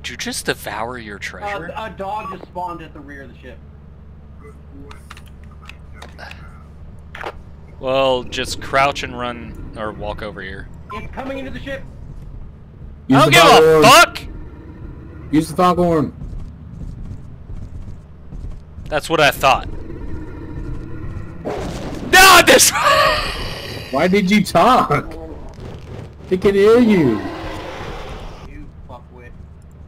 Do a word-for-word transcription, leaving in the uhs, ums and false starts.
Did you just devour your treasure? Uh, a dog just spawned at the rear of the ship. Well, just crouch and run, or walk over here. It's coming into the ship! I don't give a fuck! Use the foghorn. That's what I thought. No, this. Why did you talk? They can hear you.